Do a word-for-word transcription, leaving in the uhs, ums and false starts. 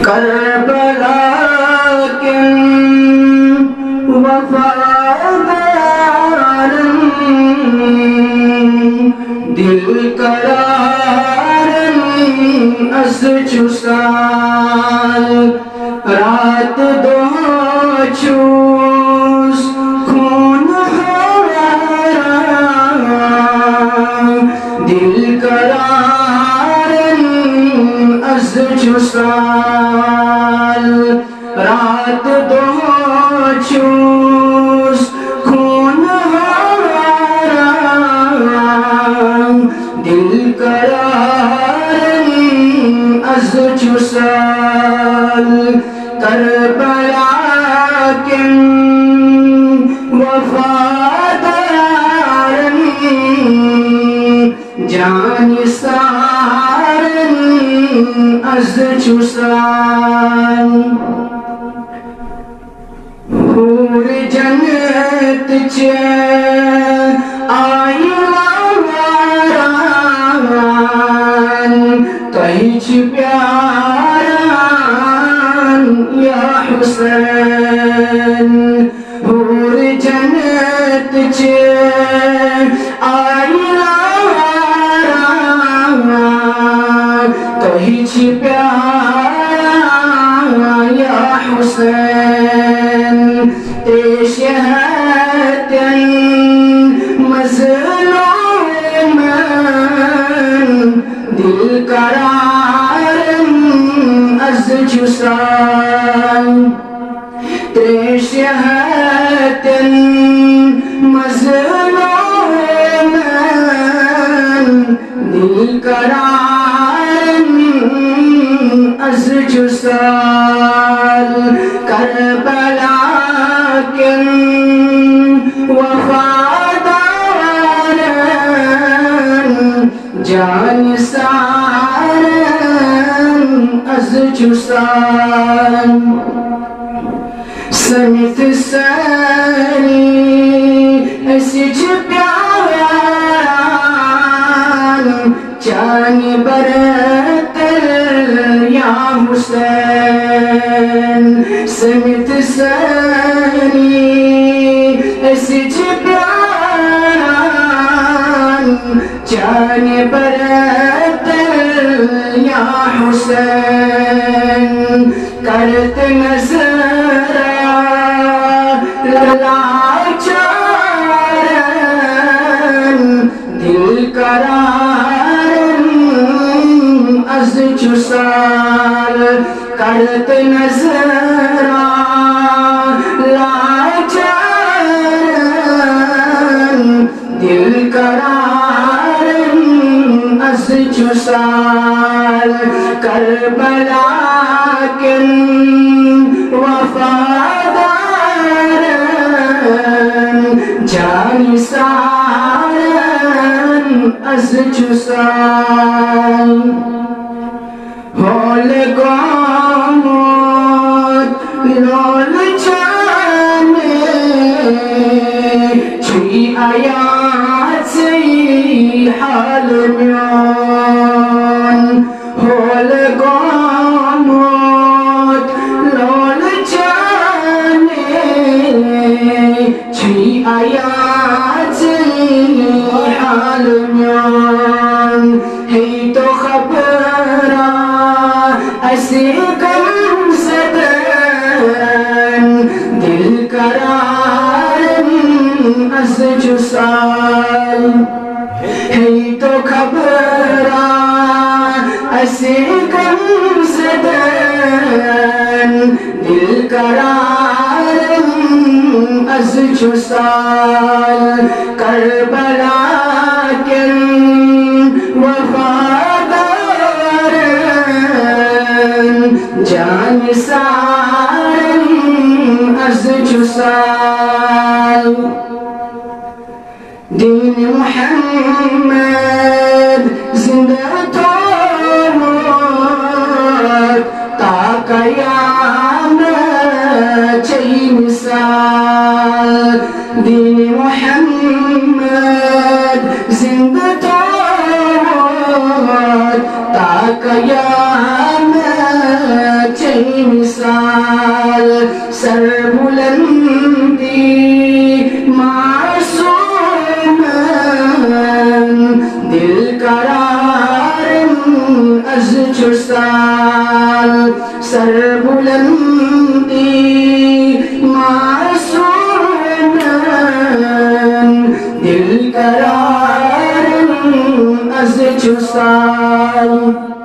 Karbala के वफादारन दिल करारन अस चुसाल रात दो चूस खून हमारा दिल करारन अस चुसाल रात दो चूस खून हमारा दिल करारन अस चुसाल करबला के वफादारन जान सारन अस चुसाल हूर जन्नत च आईवारान तहिच प्यारान या हुसैन हूर जन्नत च आईवारान तहिच प्यारान या हुसैन ते शहदन मज़लूमन दिल करारन अस चुसाल ते शहदन मज़लूमन दिल करारन अस चुसाल करबला के वफादारन जान सारन अस चुसाल समित सरी असिच प्यारान जान बरतर या हुसैन समित सरी असिच प्यारान जान बरतर या हुसैन करत नजरा लाचारन दिल करारन अस चुसाल करत नजरा लाचारन दिल करारन अस चुसाल करबला के वफादारन जान सारन अस चुसाल होल गोमोत लोल जाने छी आयात से हाल म्यान होल गोमोत लोल जाने छी आयात से हाल म्यान है तो खबरा ऐसे गम सदन दिल करारन अस चुसाल है तो खबरा ऐसे गम सदन दिल करारन अस चुसाल करबला के वफादारन जान सारन अस चुसाल दीन मुहम्मद जिंदा तो ता क़यामत चई मिसाल दीन मुहम्मद जिंदा तो ता क़यामत चई सरबुलंदी मासूमन दिल करार az çursal सरबुलंदी मासूमन दिल करार az çursal